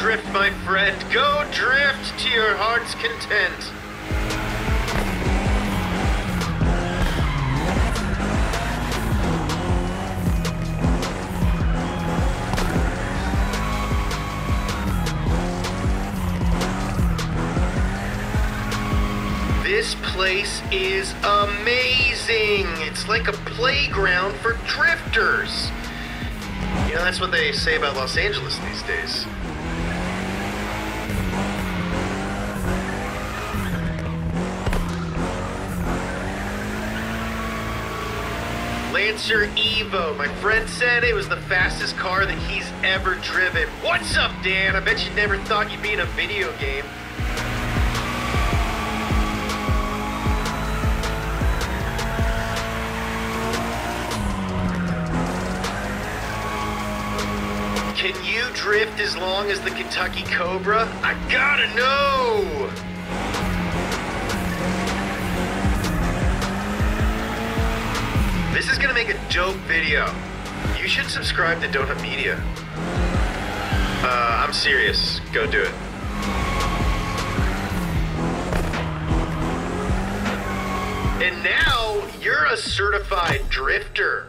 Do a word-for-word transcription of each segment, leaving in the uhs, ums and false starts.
drift, my friend. Go drift to your heart's content. This place is amazing. It's like a playground for drifters. You know, that's what they say about Los Angeles these days. Lancer Evo. My friend said it was the fastest car that he's ever driven. What's up, Dan? I bet you never thought you'd be in a video game. Can you drift as long as the Kentucky Cobra? I gotta know! This is gonna make a dope video. You should subscribe to Donut Media. Uh, I'm serious. Go do it. And now, you're a certified drifter.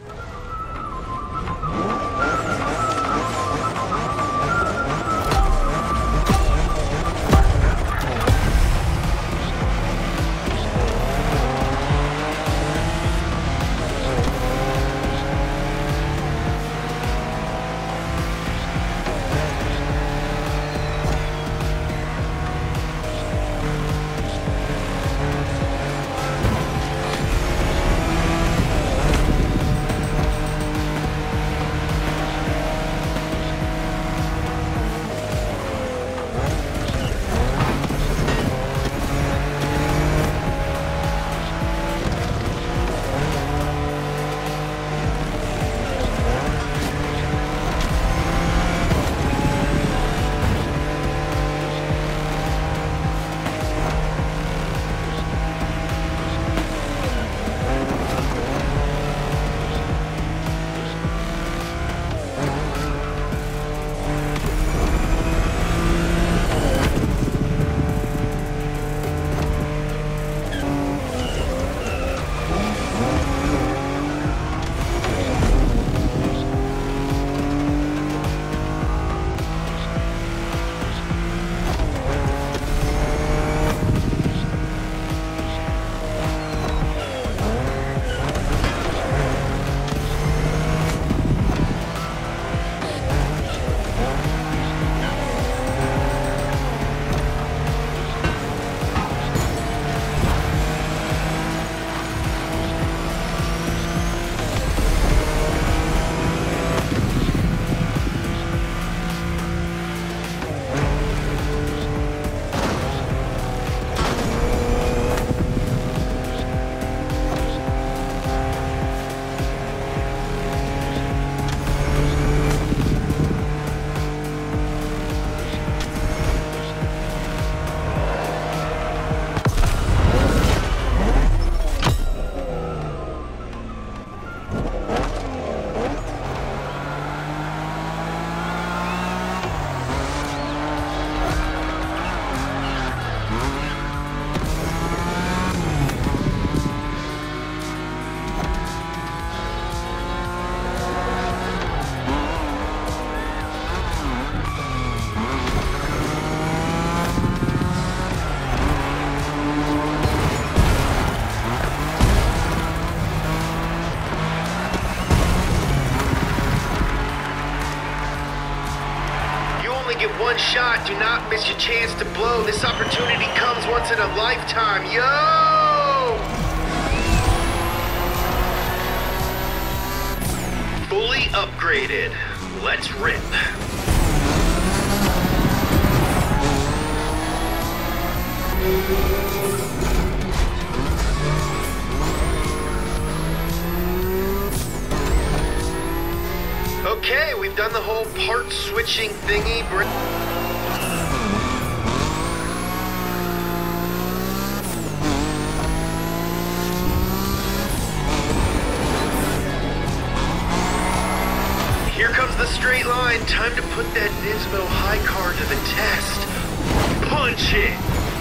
Get one shot, do not miss your chance to blow. This opportunity comes once in a lifetime, yo! Fully upgraded. Let's rip. Okay, we've done the whole part switching thingy. Here comes the street. straight line. Time to put that Nismo high car to the test. Punch it!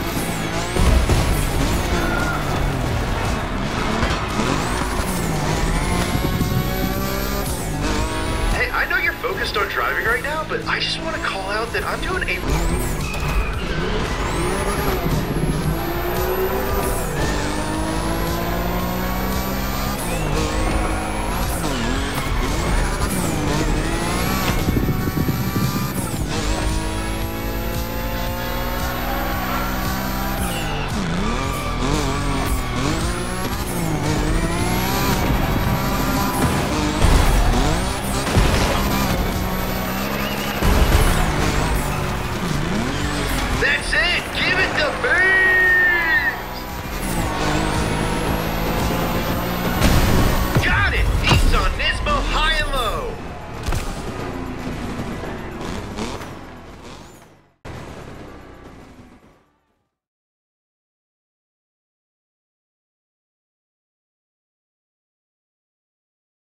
Hey, I know you're focused on driving right now, but I just want to call out that I'm doing a...